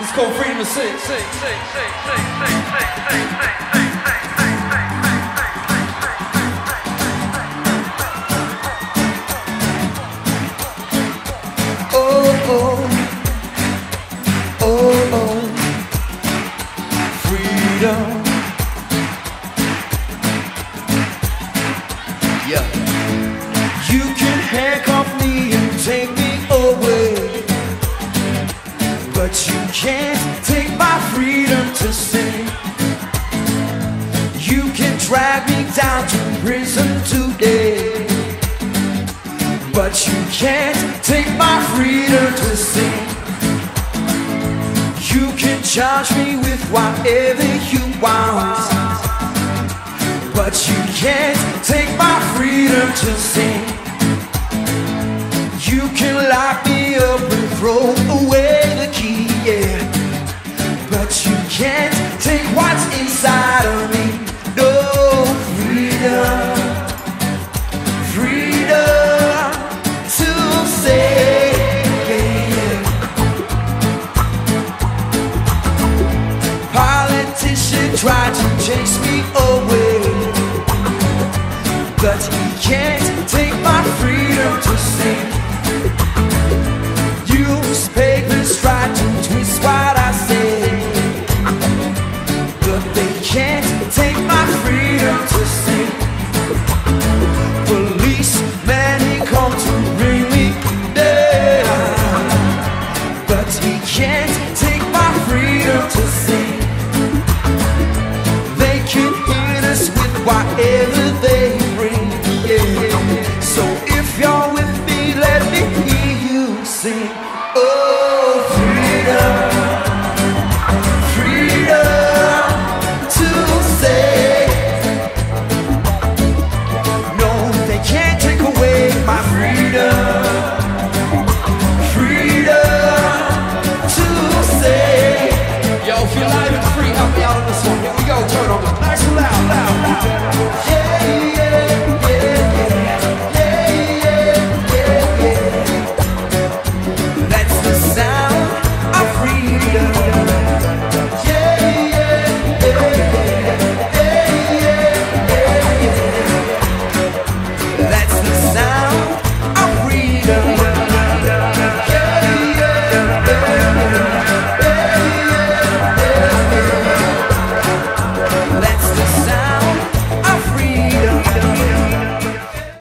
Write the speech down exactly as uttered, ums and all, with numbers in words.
It's called freedom to sing. Sing, sing, sing, sing, sing, sing, sing, sing, oh, oh, oh, oh, freedom. Yeah. You can handcuff me and take me away, but you can't take my freedom to sing. You can drag me down to prison today, but you can't take my freedom to sing. You can charge me with whatever you want, but you can't take my freedom to sing. You can lock me up and throw away the key, yeah, but you can't take what's inside of me. No freedom, freedom to say, yeah. Politician tried to chase me away, but he can't take my freedom to sing.